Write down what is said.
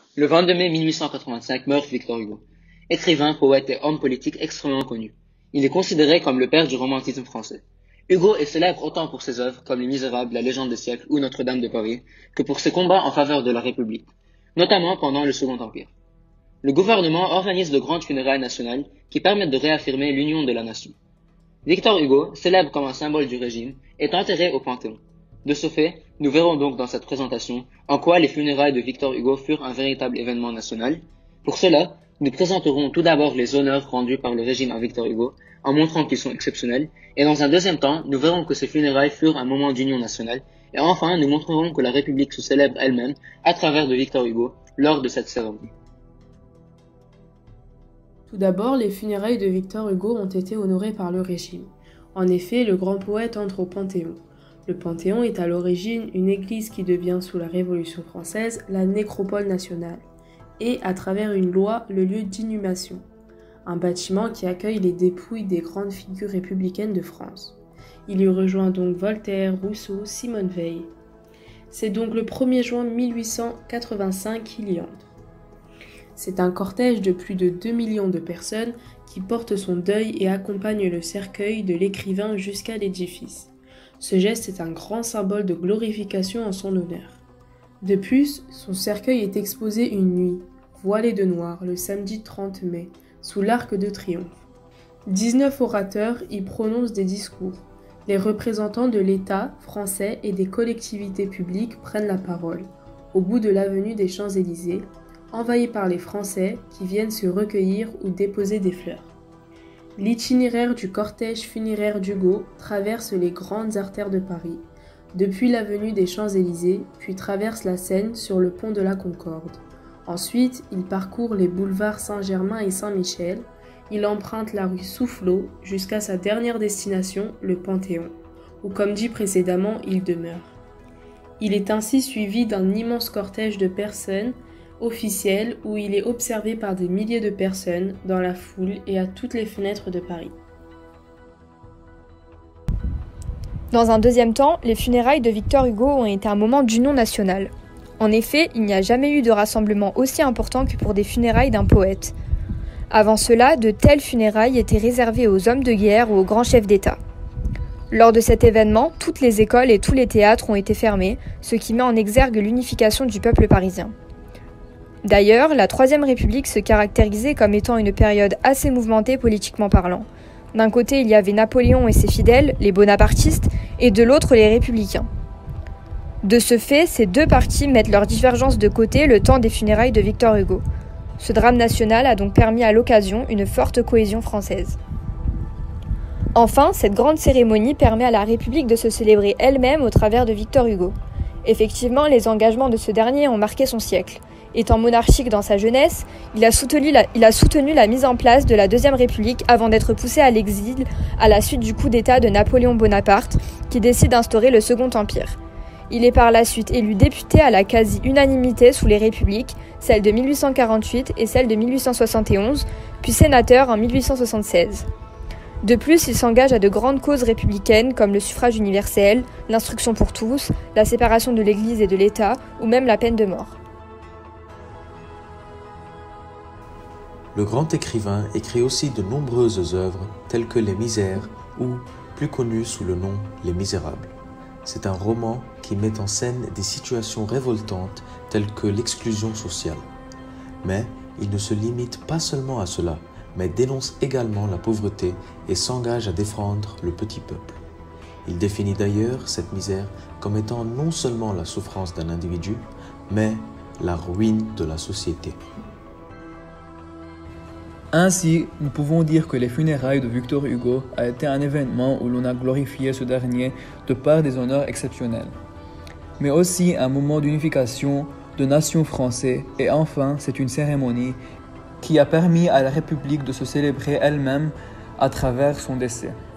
Le 22 mai 1885 meurt Victor Hugo, écrivain, poète et homme politique extrêmement connu. Il est considéré comme le père du romantisme français. Hugo est célèbre autant pour ses œuvres comme Les Misérables, La Légende des siècles ou Notre-Dame de Paris que pour ses combats en faveur de la République, notamment pendant le Second Empire. Le gouvernement organise de grandes funérailles nationales qui permettent de réaffirmer l'union de la nation. Victor Hugo, célèbre comme un symbole du régime, est enterré au Panthéon. De ce fait, nous verrons donc dans cette présentation en quoi les funérailles de Victor Hugo furent un véritable événement national. Pour cela, nous présenterons tout d'abord les honneurs rendus par le régime à Victor Hugo, en montrant qu'ils sont exceptionnels, et dans un deuxième temps, nous verrons que ces funérailles furent un moment d'union nationale, et enfin, nous montrerons que la République se célèbre elle-même à travers de Victor Hugo lors de cette cérémonie. Tout d'abord, les funérailles de Victor Hugo ont été honorées par le régime. En effet, le grand poète entre au Panthéon. Le Panthéon est à l'origine une église qui devient sous la Révolution française la nécropole nationale et, à travers une loi, le lieu d'inhumation, un bâtiment qui accueille les dépouilles des grandes figures républicaines de France. Il y rejoint donc Voltaire, Rousseau, Simone Veil. C'est donc le 1er juin 1885 qu'il y entre. C'est un cortège de plus de 2 millions de personnes qui portent son deuil et accompagne le cercueil de l'écrivain jusqu'à l'édifice. Ce geste est un grand symbole de glorification en son honneur. De plus, son cercueil est exposé une nuit, voilé de noir, le samedi 30 mai, sous l'Arc de Triomphe. 19 orateurs y prononcent des discours. Les représentants de l'État français et des collectivités publiques prennent la parole, au bout de l'avenue des Champs-Élysées, envahis par les Français qui viennent se recueillir ou déposer des fleurs. L'itinéraire du cortège funéraire d'Hugo traverse les grandes artères de Paris, depuis l'avenue des Champs-Élysées, puis traverse la Seine sur le pont de la Concorde. Ensuite, il parcourt les boulevards Saint-Germain et Saint-Michel. Il emprunte la rue Soufflot jusqu'à sa dernière destination, le Panthéon, où, comme dit précédemment, il demeure. Il est ainsi suivi d'un immense cortège de personnes officielles où il est observé par des milliers de personnes dans la foule et à toutes les fenêtres de Paris. Dans un deuxième temps, les funérailles de Victor Hugo ont été un moment d'union nationale. En effet, il n'y a jamais eu de rassemblement aussi important que pour des funérailles d'un poète. Avant cela, de telles funérailles étaient réservées aux hommes de guerre ou aux grands chefs d'État. Lors de cet événement, toutes les écoles et tous les théâtres ont été fermés, ce qui met en exergue l'unification du peuple parisien. D'ailleurs, la Troisième République se caractérisait comme étant une période assez mouvementée politiquement parlant. D'un côté, il y avait Napoléon et ses fidèles, les bonapartistes, et de l'autre, les républicains. De ce fait, ces deux partis mettent leurs divergences de côté le temps des funérailles de Victor Hugo. Ce drame national a donc permis à l'occasion une forte cohésion française. Enfin, cette grande cérémonie permet à la République de se célébrer elle-même au travers de Victor Hugo. Effectivement, les engagements de ce dernier ont marqué son siècle. Étant monarchique dans sa jeunesse, il a soutenu la mise en place de la Deuxième République avant d'être poussé à l'exil à la suite du coup d'État de Napoléon Bonaparte, qui décide d'instaurer le Second Empire. Il est par la suite élu député à la quasi-unanimité sous les républiques, celle de 1848 et celle de 1871, puis sénateur en 1876. De plus, il s'engage à de grandes causes républicaines comme le suffrage universel, l'instruction pour tous, la séparation de l'Église et de l'État, ou même la peine de mort. Le grand écrivain écrit aussi de nombreuses œuvres telles que Les Misères ou, plus connu sous le nom Les Misérables. C'est un roman qui met en scène des situations révoltantes telles que l'exclusion sociale. Mais il ne se limite pas seulement à cela, mais dénonce également la pauvreté et s'engage à défendre le petit peuple. Il définit d'ailleurs cette misère comme étant non seulement la souffrance d'un individu, mais la ruine de la société. Ainsi, nous pouvons dire que les funérailles de Victor Hugo a été un événement où l'on a glorifié ce dernier de par des honneurs exceptionnels, mais aussi un moment d'unification de nation française et enfin, c'est une cérémonie qui a permis à la République de se célébrer elle-même à travers son décès.